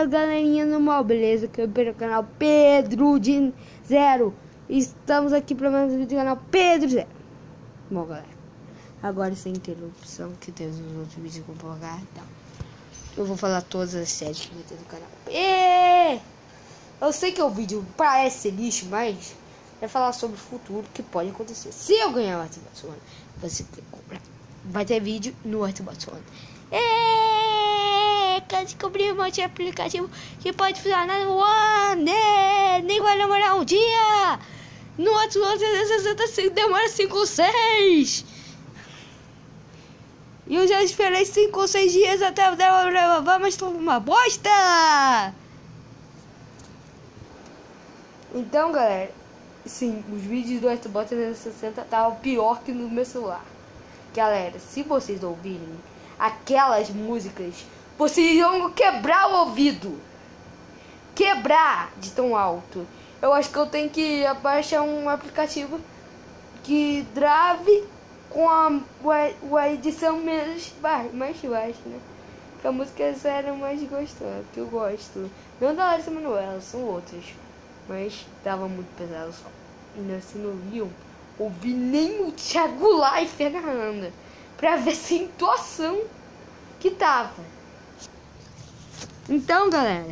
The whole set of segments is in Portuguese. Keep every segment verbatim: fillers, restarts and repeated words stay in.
galerinha no mal, beleza? Que eu pelo canal Pedro de Zero. Estamos aqui para mais um vídeo do canal Pedro de Zero. Bom, galera, agora sem interrupção, que tem os outros vídeos que eu vou colocar, então eu vou falar todas as séries que vai ter no canal. E eu sei que o vídeo parece ser lixo, mas é falar sobre o futuro que pode acontecer. Se eu ganhar o Xbox One, você comprar. Vai ter vídeo no Xbox One. E quer descobrir um monte de aplicativo que pode funcionar no One. E nem vai demorar um dia. No outro trezentos e sessenta demora cinco ou seis. E eu já esperei cinco ou seis dias até demorar, mas tô uma bosta. Então, galera, sim, os vídeos do Xbox trezentos e sessenta estavam pior que no meu celular. Galera, se vocês ouvirem aquelas músicas, vocês vão quebrar o ouvido. Quebrar de tão alto. Eu acho que eu tenho que baixar um aplicativo que grave com a, a edição menos baixa, mais baixa, né? Porque a música é séria mais gostosa, que eu gosto. Não da Larissa Manoela, são outras. Mas tava muito pesado o som. E se não viu, ouvi nem o Thiago Life agarrando pra ver essa intuação que tava. Então, galera,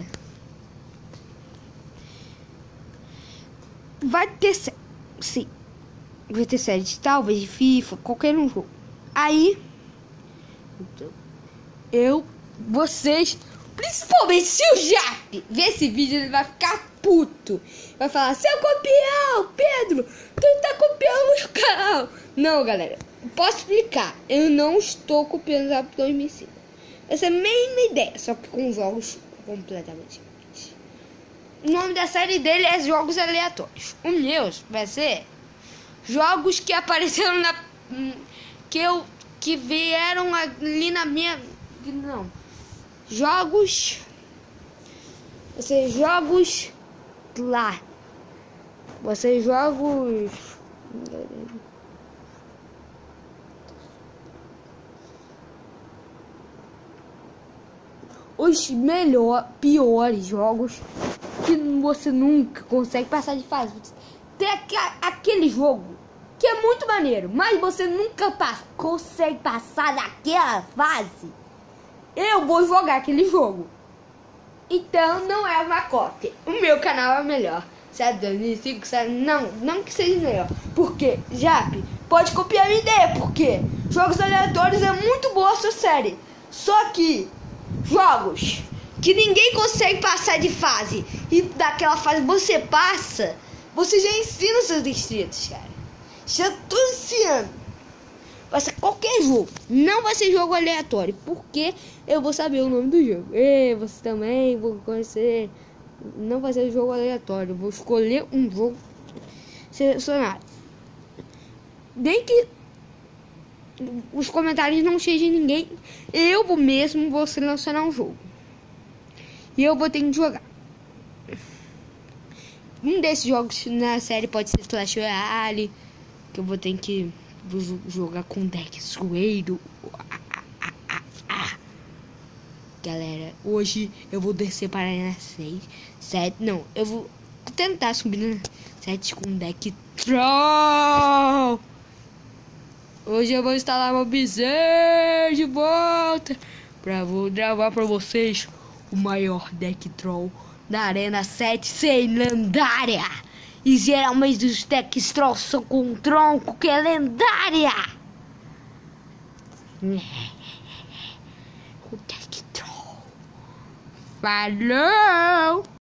vai ter série, sim, vai ter série de talvez de FIFA, qualquer um jogo. Aí, então, eu, vocês, principalmente se o Jap ver esse vídeo, ele vai ficar puto. Vai falar, seu campeão, Pedro, tu tá copiando o meu canal. Não, galera, posso explicar. Eu não estou copiando o dois mil e cinco. Essa é a mesma ideia, só que com jogos completamente diferentes. O nome da série dele é Jogos Aleatórios. O meu vai ser jogos que apareceram na... Que eu... Que vieram ali na minha... Não. Jogos... Vai ser jogos... Lá. Vai ser jogos... Os melhores, piores jogos que você nunca consegue passar de fase. Tem aquele jogo que é muito maneiro, mas você nunca passa, consegue passar daquela fase. Eu vou jogar aquele jogo. Então não é uma cópia. O meu canal é melhor. Sério, dois mil e cinco, sério, não, não que seja melhor. Porque, Jap, pode copiar a minha ideia, porque Jogos Aleatórios é muito boa a sua série. Só que jogos que ninguém consegue passar de fase e daquela fase você passa, você já ensina os seus distritos, cara. Já tô ensinando. Vai ser qualquer jogo, não vai ser jogo aleatório, porque eu vou saber o nome do jogo. E você também vou conhecer. Não vai ser jogo aleatório, eu vou escolher um jogo selecionado. Nem que os comentários não sejam ninguém, eu vou mesmo vou selecionar um jogo e eu vou ter que jogar. Um desses jogos na série pode ser Clash Royale, que eu vou ter que vou jogar com deck zoeiro. Galera, hoje eu vou descer para na seis, sete, não, eu vou tentar subir na sete com deck troll. Hoje eu vou instalar meu bezerro de volta pra vou gravar pra vocês o maior deck troll da Arena sete sem lendária. E geralmente os decks troll são com tronco que é lendária. O deck troll. Falou!